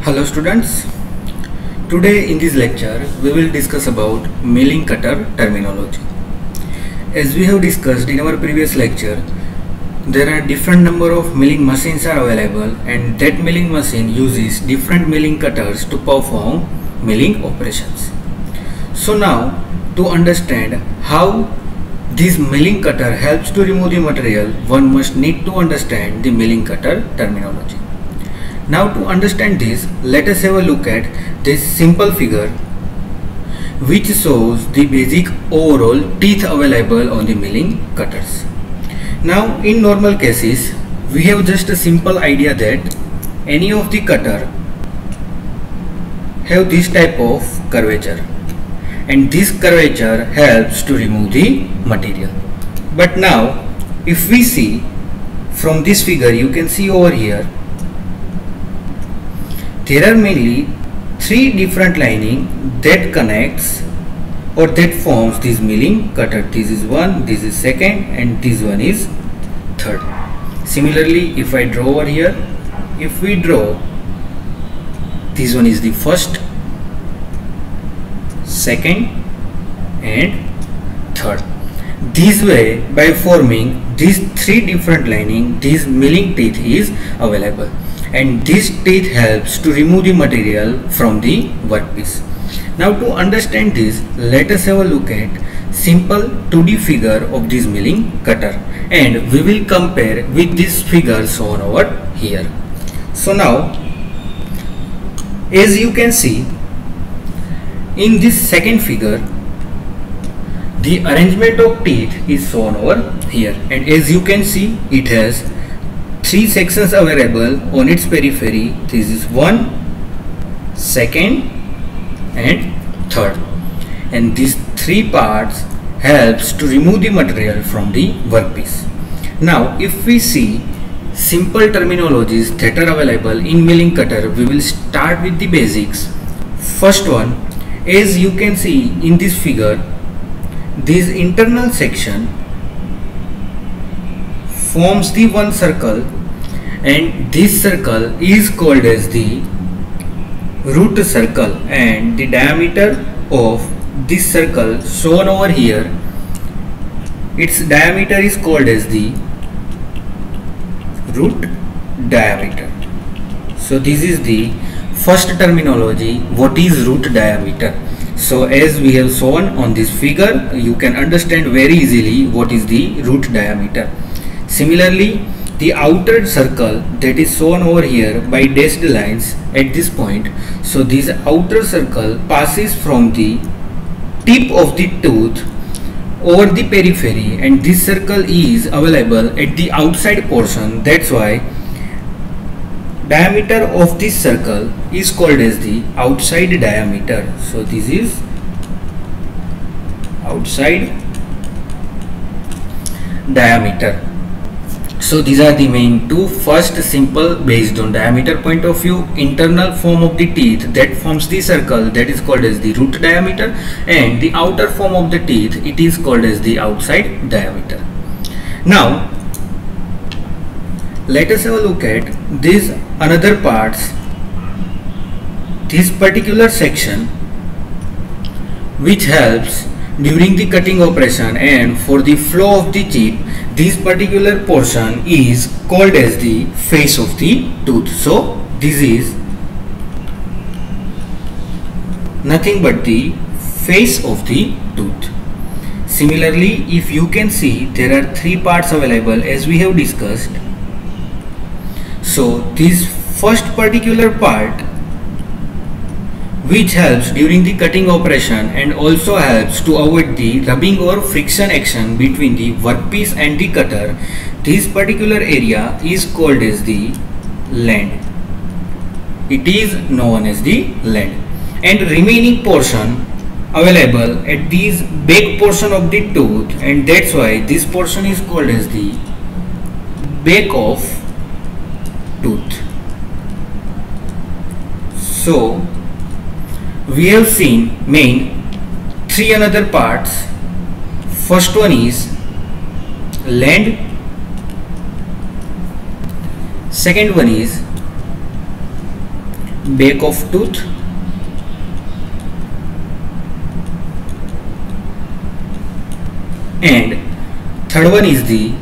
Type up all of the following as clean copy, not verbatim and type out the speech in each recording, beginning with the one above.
Hello students, today in this lecture we will discuss about milling cutter terminology. As we have discussed in our previous lecture, there are different number of milling machines are available and that milling machine uses different milling cutters to perform milling operations. So now to understand how this milling cutter helps to remove the material, one must need to understand the milling cutter terminology. Now to understand this, let us have a look at this simple figure which shows the basic overall teeth available on the milling cutters. Now in normal cases, we have just a simple idea that any of the cutter have this type of curvature and this curvature helps to remove the material. But now if we see from this figure, you can see over here there are mainly three different lining that connects or that forms this milling cutter. This is one, this is second, and this one is third. Similarly, if I draw over here, if we draw, this one is the first, second and third. This way, by forming these three different lining, this milling teeth is available. And this teeth helps to remove the material from the workpiece. Now to understand this, let us have a look at simple 2D figure of this milling cutter and we will compare with this figure shown over here. So now as you can see in this second figure, the arrangement of teeth is shown over here and as you can see it has three sections available on its periphery. This is one, second and third, and these three parts helps to remove the material from the workpiece. Now if we see simple terminologies that are available in milling cutter, we will start with the basics. First one, as you can see in this figure, this internal section forms the one circle and this circle is called as the root circle and the diameter of this circle shown over here, its diameter is called as the root diameter. So this is the first terminology, what is root diameter. So as we have shown on this figure, you can understand very easily what is the root diameter. Similarly, the outer circle that is shown over here by dashed lines at this point. So this outer circle passes from the tip of the tooth over the periphery and this circle is available at the outside portion. That's why diameter of this circle is called as the outside diameter. So this is outside diameter. So these are the main two. First, simple based on diameter point of view, internal form of the teeth that forms the circle, that is called as the root diameter, and the outer form of the teeth, it is called as the outside diameter. Now let us have a look at these another parts. This particular section which helps during the cutting operation and for the flow of the chip, this particular portion is called as the face of the tooth. So this is nothing but the face of the tooth. Similarly, if you can see, there are three parts available as we have discussed. So this first particular part which helps during the cutting operation and also helps to avoid the rubbing or friction action between the workpiece and the cutter, this particular area is called as the land. It is known as the land, and remaining portion available at this back portion of the tooth, and that's why this portion is called as the back of tooth. So we have seen main three another parts. First one is land, second one is back of tooth, and third one is the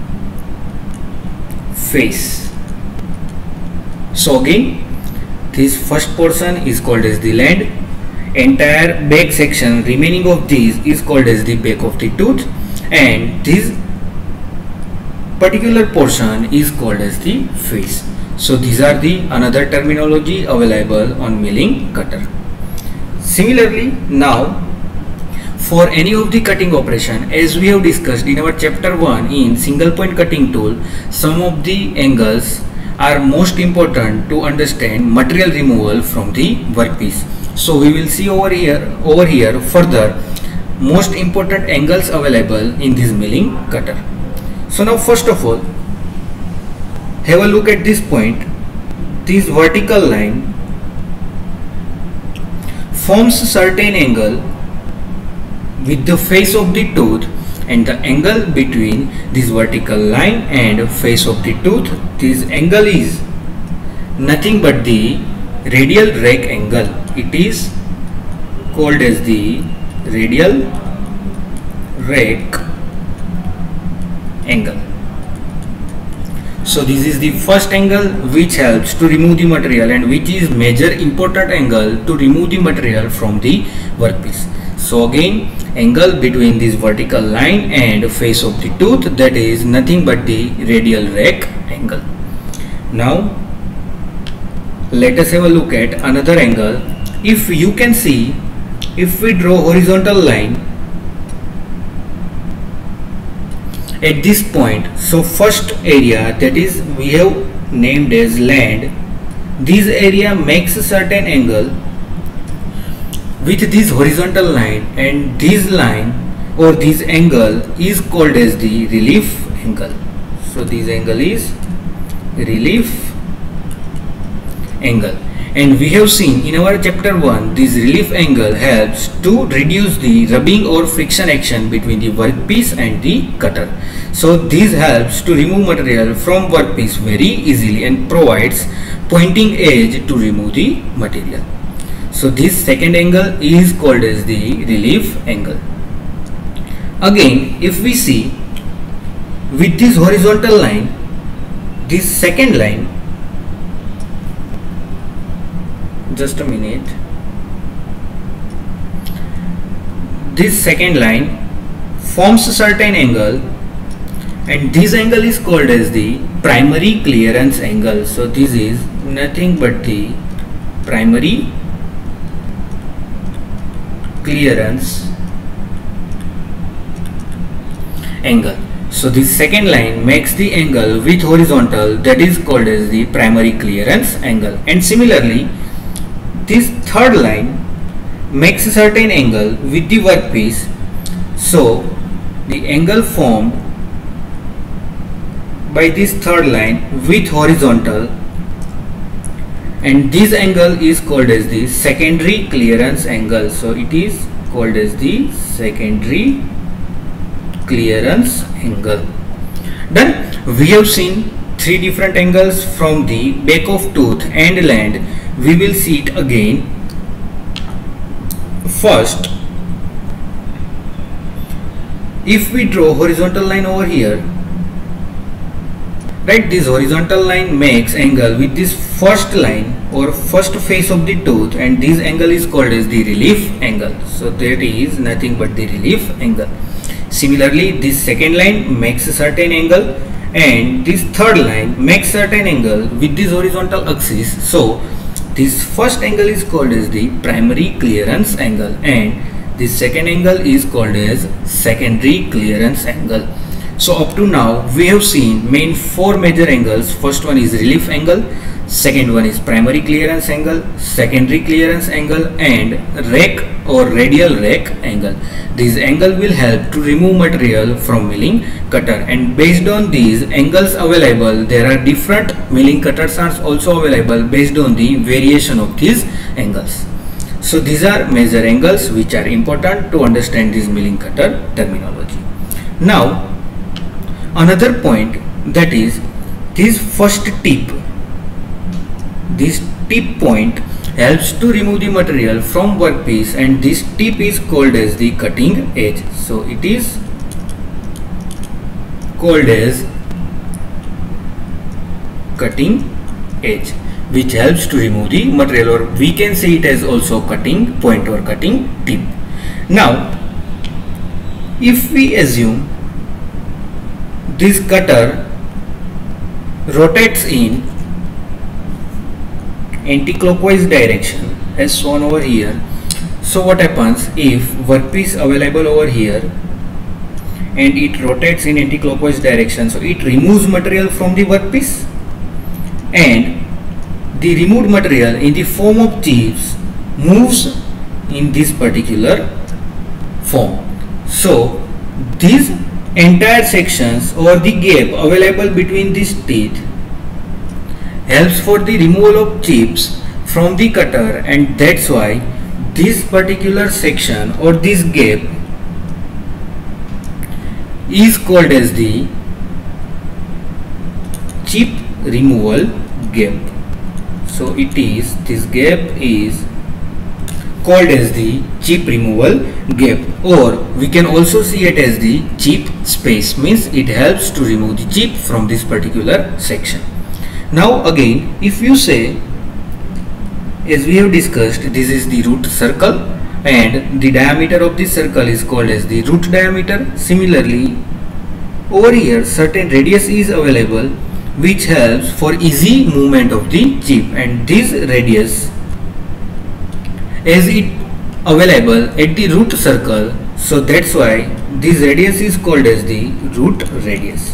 face. So again, this first portion is called as the land, entire back section remaining of these is called as the back of the tooth, and this particular portion is called as the face. So these are the another terminology available on milling cutter. Similarly, now for any of the cutting operation, as we have discussed in our chapter 1 in single point cutting tool, some of the angles are most important to understand material removal from the workpiece. So we will see over here further most important angles available in this milling cutter. So now first of all, have a look at this point. This vertical line forms a certain angle with the face of the tooth, and the angle between this vertical line and face of the tooth, this angle is nothing but the radial rake angle. It is called as the radial rake angle. So this is the first angle which helps to remove the material and which is major important angle to remove the material from the workpiece. So again, angle between this vertical line and face of the tooth, that is nothing but the radial rake angle. Now let us have a look at another angle. If you can see, if we draw horizontal line at this point, so first area that is we have named as land, this area makes a certain angle with this horizontal line, and this line or this angle is called as the relief angle. So this angle is relief angle, and we have seen in our chapter 1 this relief angle helps to reduce the rubbing or friction action between the workpiece and the cutter. So this helps to remove material from workpiece very easily and provides pointing edge to remove the material. So this second angle is called as the relief angle. Again, if we see with this horizontal line, this second line, just a minute, this second line forms a certain angle, and this angle is called as the primary clearance angle. So this is nothing but the primary clearance angle. So this second line makes the angle with horizontal, that is called as the primary clearance angle. And similarly, this third line makes a certain angle with the workpiece. So the angle formed by this third line with horizontal, and this angle is called as the secondary clearance angle. So it is called as the secondary clearance angle. Then we have seen three different angles from the back of tooth and land. We will see it again. First, if we draw horizontal line over here, right, this horizontal line makes angle with this first line or first face of the tooth, and this angle is called as the relief angle. So that is nothing but the relief angle. Similarly, this second line makes a certain angle, and this third line makes certain angle with this horizontal axis. So this first angle is called as the primary clearance angle, and this second angle is called as secondary clearance angle. So up to now we have seen main four major angles. First one is relief angle, second one is primary clearance angle, secondary clearance angle, and rake or radial rake angle. This angle will help to remove material from milling cutter, and based on these angles available, there are different milling cutters are also available based on the variation of these angles. So these are major angles which are important to understand this milling cutter terminology. Now another point, that is this first tip, this tip point helps to remove the material from workpiece, and this tip is called as the cutting edge. So it is called as cutting edge, which helps to remove the material, or we can say it as also cutting point or cutting tip. Now if we assume this cutter rotates in anti-clockwise direction as shown over here, so what happens if workpiece available over here and it rotates in anti-clockwise direction, so it removes material from the workpiece, and the removed material in the form of chips moves in this particular form. So these entire sections or the gap available between these teeth helps for the removal of chips from the cutter, and that's why this particular section or this gap is called as the chip removal gap. So it is, this gap is called as the chip removal gap, or we can also see it as the chip space, means it helps to remove the chip from this particular section. Now again, if you say, as we have discussed, this is the root circle and the diameter of this circle is called as the root diameter. Similarly, over here certain radius is available which helps for easy movement of the chip, and this radius as it available at the root circle, so that's why this radius is called as the root radius.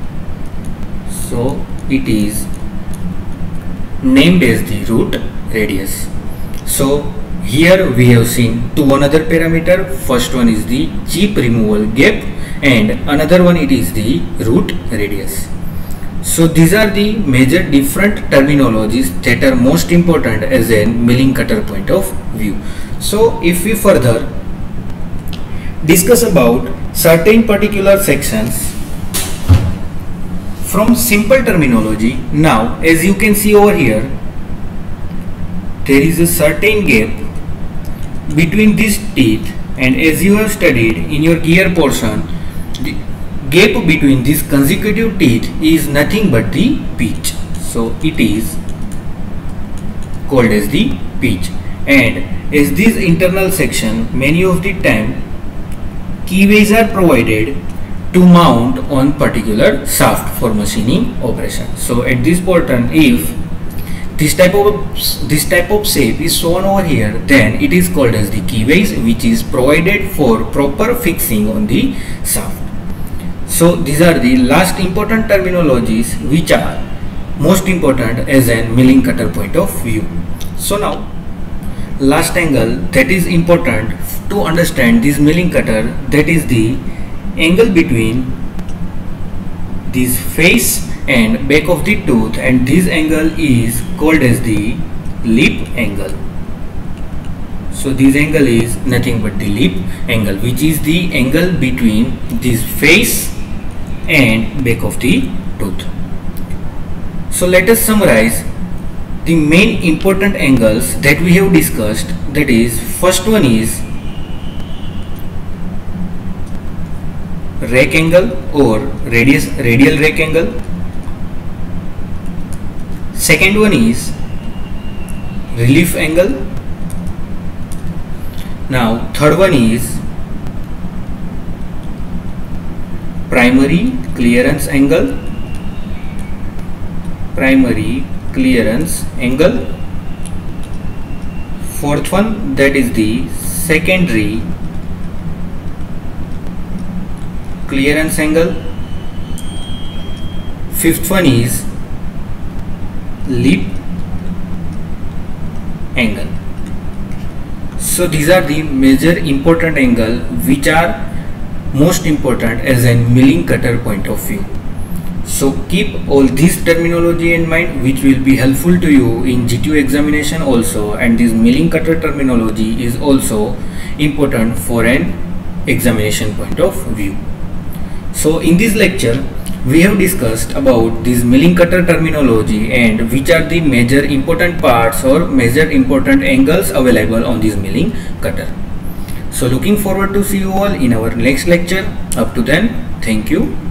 So it is named as the root radius. So here we have seen two another parameter. First one is the chip removal gap and another one it is the root radius. So these are the major different terminologies that are most important as a milling cutter point of view. So if we further discuss about certain particular sections from simple terminology, now as you can see over here, there is a certain gap between these teeth, and as you have studied in your gear portion, the gap between these consecutive teeth is nothing but the pitch. So it is called as the pitch, and as this internal section, many of the time keyways are provided to mount on particular shaft for machining operation. So at this portion, if this type of shape is shown over here, then it is called as the keyways, which is provided for proper fixing on the shaft. So these are the last important terminologies which are most important as a milling cutter point of view. So now last angle that is important to understand this milling cutter, that is the angle between this face and back of the tooth, and this angle is called as the lip angle. So this angle is nothing but the lip angle, which is the angle between this face and back of the tooth. So let us summarize the main important angles that we have discussed. That is, first one is rack angle or radial rack angle. Second one is relief angle. Now third one is primary clearance angle. Primary clearance angle. Fourth one, that is the secondary clearance angle. Fifth one is lip angle. So these are the major important angle which are most important as a milling cutter point of view. So keep all this terminology in mind, which will be helpful to you in GTO examination also, and this milling cutter terminology is also important for an examination point of view. So in this lecture We have discussed about this milling cutter terminology and which are the major important parts or major important angles available on this milling cutter. So looking forward to see you all in our next lecture. Up to then, thank you.